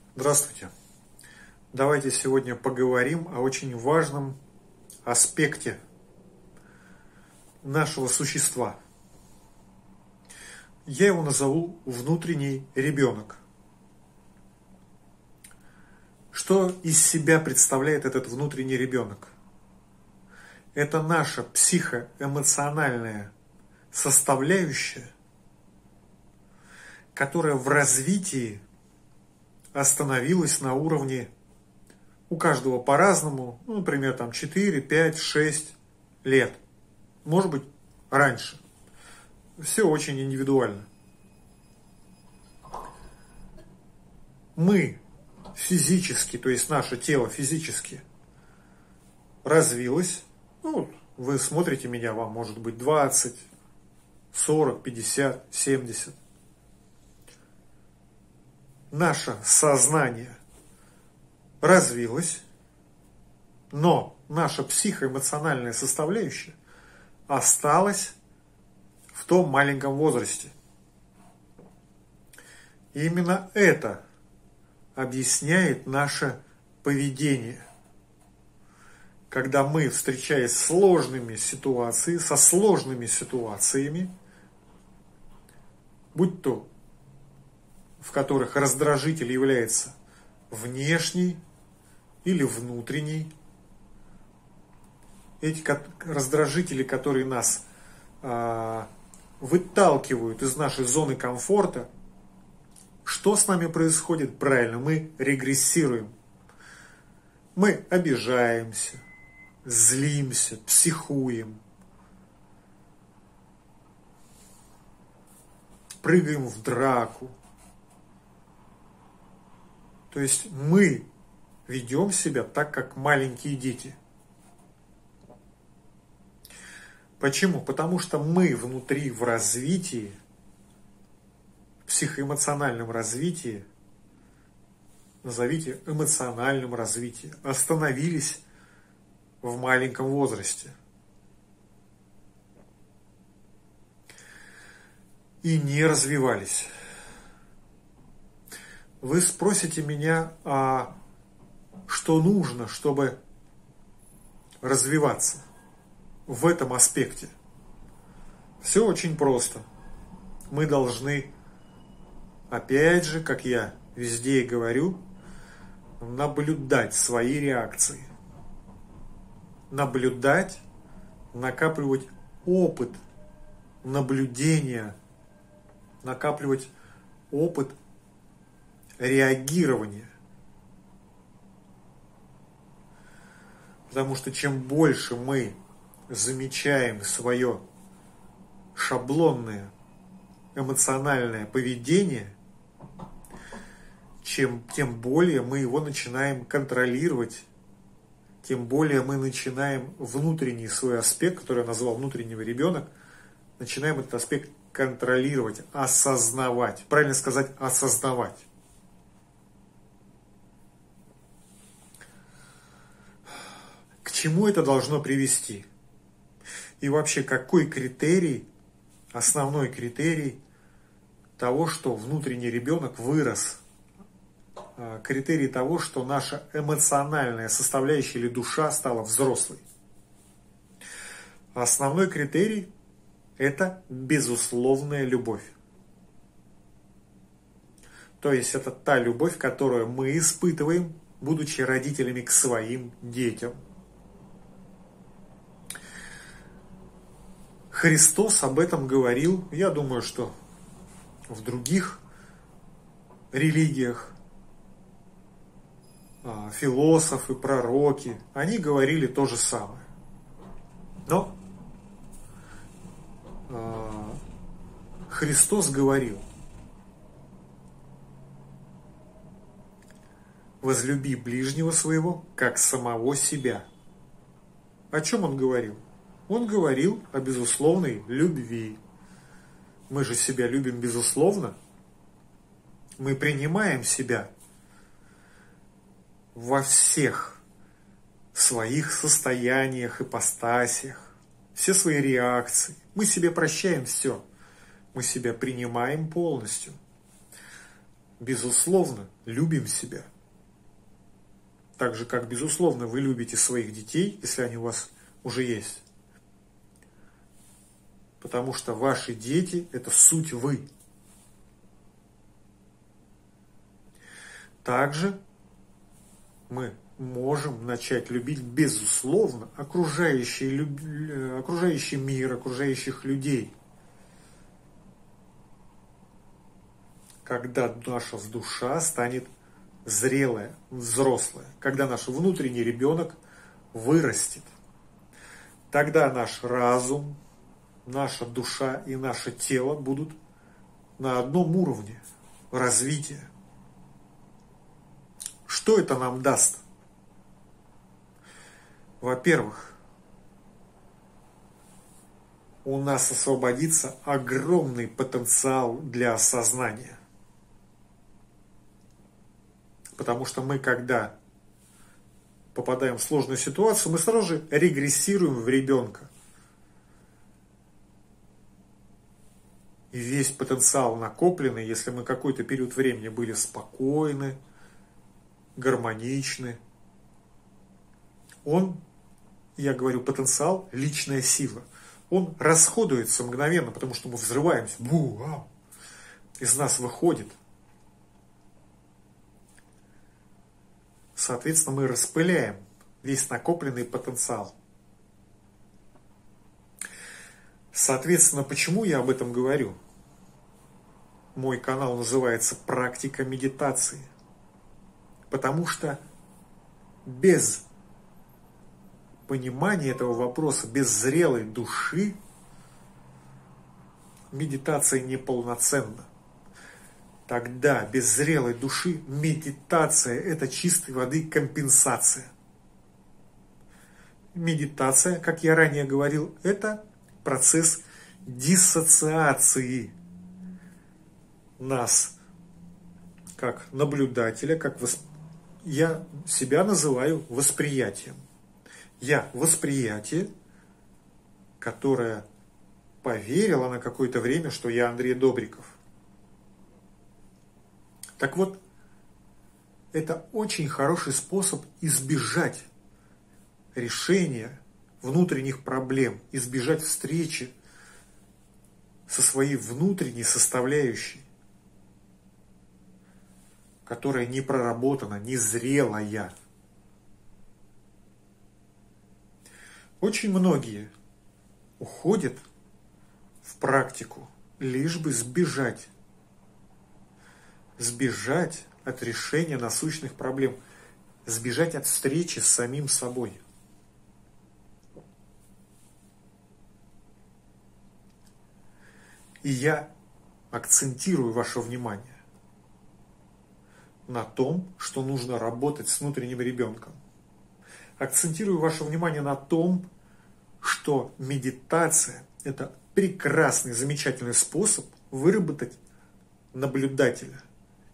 Здравствуйте. Давайте сегодня поговорим о очень важном аспекте нашего существа. Я его назову внутренний ребенок. Что из себя представляет этот внутренний ребенок? Это наша психоэмоциональная составляющая, которая в развитии остановилась на уровне, у каждого по-разному, например, 4, 5, 6 лет, может быть, раньше. Все очень индивидуально. Мы физически, то есть наше тело физически развилось, вы смотрите меня, вам может быть 20, 40, 50, 70. Наше сознание развилось, но наша психоэмоциональная составляющая осталась в том маленьком возрасте. И именно это объясняет наше поведение. Когда мы, встречаясь с сложными ситуациями, со сложными ситуациями, будь то в которых раздражитель является внешний или внутренний. Эти раздражители, которые нас выталкивают из нашей зоны комфорта, что с нами происходит? Правильно, мы регрессируем. Мы обижаемся, злимся, психуем, прыгаем в драку. То есть мы ведем себя так, как маленькие дети. Почему? Потому что мы внутри в развитии, в психоэмоциональном развитии, назовите эмоциональном развитии, остановились в маленьком возрасте. И не развивались. Вы спросите меня, а что нужно, чтобы развиваться в этом аспекте? Все очень просто. Мы должны, опять же, как я везде и говорю, наблюдать свои реакции. Наблюдать, накапливать опыт наблюдения, накапливать опыт реагирования. Потому что чем больше мы замечаем свое шаблонное эмоциональное поведение, тем более мы его начинаем контролировать, тем более мы начинаем внутренний свой аспект, который я назвал внутреннего ребенок, начинаем этот аспект контролировать, осознавать. Правильно сказать, осознавать. К чему это должно привести? И вообще, какой критерий, основной критерий того, что внутренний ребенок вырос? Критерий того, что наша эмоциональная составляющая или душа стала взрослой. Основной критерий – это безусловная любовь. То есть это та любовь, которую мы испытываем, будучи родителями к своим детям. Христос об этом говорил, я думаю, что в других религиях, философы, пророки, они говорили то же самое. Но Христос говорил: возлюби ближнего своего, как самого себя. О чем он говорил? Он говорил о безусловной любви. Мы же себя любим безусловно. Мы принимаем себя во всех своих состояниях, ипостасях, все свои реакции. Мы себе прощаем все. Мы себя принимаем полностью. безусловно, любим себя. Так же, как, безусловно, вы любите своих детей, если они у вас уже есть. Потому что ваши дети – это суть вы. Также мы можем начать любить, безусловно, окружающий мир, окружающих людей. Когда наша душа станет зрелая, взрослая, когда наш внутренний ребенок вырастет, тогда наш разум, наша душа и наше тело будут на одном уровне развития. Что это нам даст? Во-первых, у нас освободится огромный потенциал для осознания. Потому что мы, когда попадаем в сложную ситуацию, мы сразу же регрессируем в ребенка. И весь потенциал накопленный, если мы какой-то период времени были спокойны, гармоничны, он, я говорю, потенциал, личная сила, он расходуется мгновенно, потому что мы взрываемся, из нас выходит. Соответственно, мы распыляем весь накопленный потенциал. Соответственно, почему я об этом говорю? Мой канал называется «Практика медитации». Потому что без понимания этого вопроса, без зрелой души, медитация неполноценна. Тогда без зрелой души медитация – это чистой воды компенсация. Медитация, как я ранее говорил, это процесс диссоциации нас как наблюдателя, я себя называю восприятием. Я восприятие, которое поверило на какое-то время, что я Андрей Добриков. Так вот, это очень хороший способ избежать решения внутренних проблем, избежать встречи со своей внутренней составляющей, которая не проработана, не зрелая. Очень многие уходят в практику, лишь бы сбежать от решения насущных проблем, сбежать от встречи с самим собой. И я акцентирую ваше внимание на том, что нужно работать с внутренним ребенком. Акцентирую ваше внимание на том, что медитация – это прекрасный, замечательный способ выработать наблюдателя.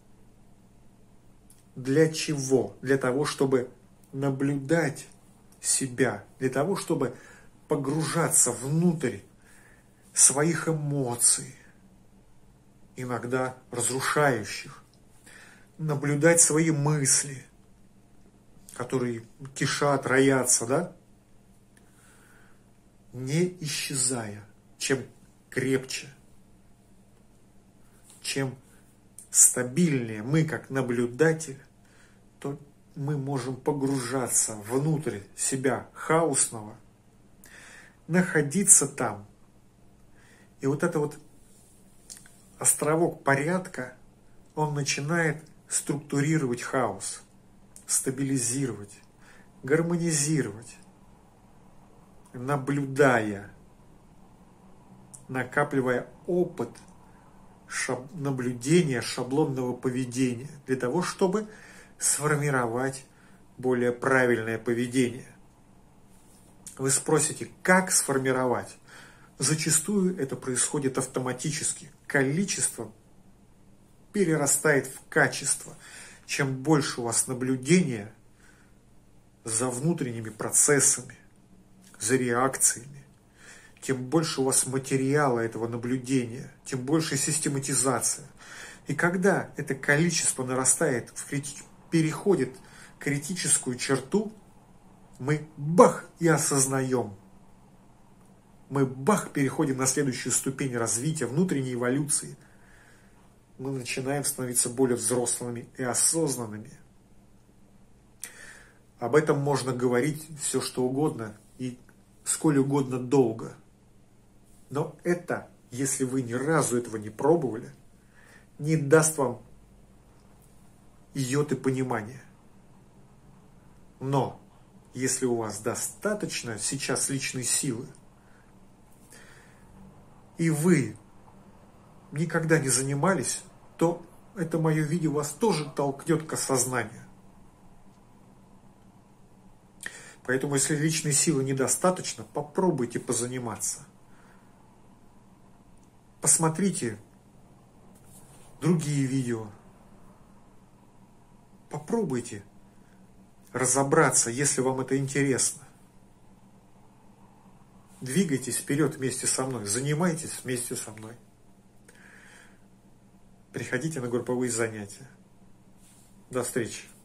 Для чего? Для того, чтобы наблюдать себя, для того, чтобы погружаться внутрь своих эмоций, иногда разрушающих, наблюдать свои мысли, которые кишат, роятся, да? Не исчезая, чем крепче, чем стабильнее мы как наблюдатель, то мы можем погружаться внутрь себя хаосного, находиться там. И вот это вот островок порядка, он начинает структурировать хаос, стабилизировать, гармонизировать, наблюдая, накапливая опыт наблюдения шаблонного поведения для того, чтобы сформировать более правильное поведение. Вы спросите, как сформировать? Зачастую это происходит автоматически. Количество перерастает в качество. Чем больше у вас наблюдения за внутренними процессами, за реакциями, тем больше у вас материала этого наблюдения, тем больше систематизация. И когда это количество нарастает, переходит критическую черту, мы бах и осознаем. Мы бах переходим на следующую ступень развития, внутренней эволюции. Мы начинаем становиться более взрослыми и осознанными. Об этом можно говорить все, что угодно и сколь угодно долго. Но это, если вы ни разу этого не пробовали, не даст вам йоты понимания. Но если у вас достаточно сейчас личной силы, и вы никогда не занимались, то это мое видео вас тоже толкнет к осознанию. Поэтому, если личной силы недостаточно, попробуйте позаниматься. Посмотрите другие видео. Попробуйте разобраться, если вам это интересно. Двигайтесь вперед вместе со мной, занимайтесь вместе со мной. Приходите на групповые занятия. До встречи.